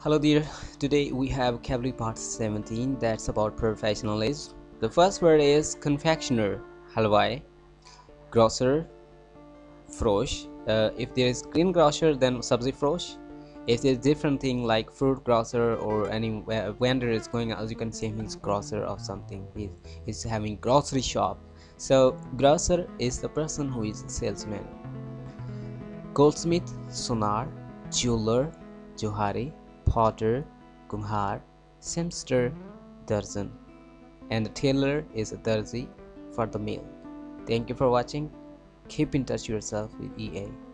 Hello dear, today we have vocabulary part 17 that's about professionalism. The first word is confectioner, halwai, grocer, frosh. If there is greengrocer, then sabzi frosh. If there's different thing like fruit grocer or any vendor is going, as you can see, he's grocer of something. He's having grocery shop. So grocer is the person who is a salesman. Goldsmith, sonar, jeweler, johari, potter, kumhar, seamster, darjan, and the tailor is a darzi for the male. Thank you for watching. Keep in touch yourself with EA.